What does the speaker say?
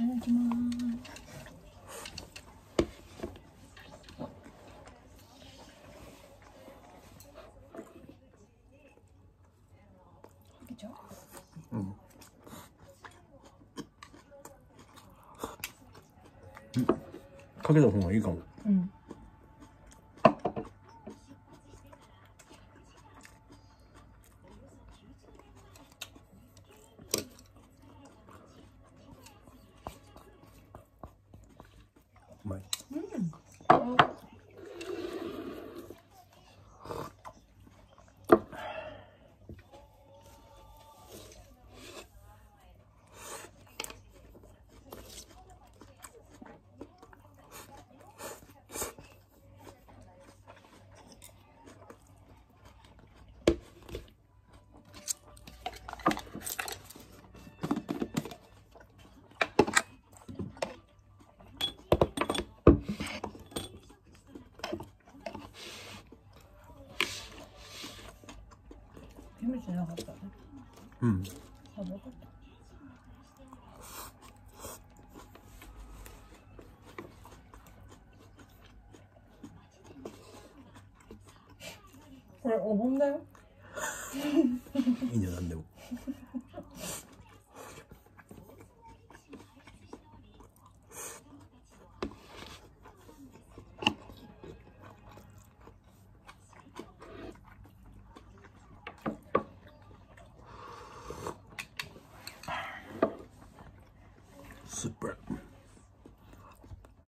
ただきます。かけちゃう？ うん。かけた方がいいかも。 うん。 うまい。 うん。キムチなかったね。 うん。 食べよかった。これお盆だよ。 いいね、なんでも。スープ。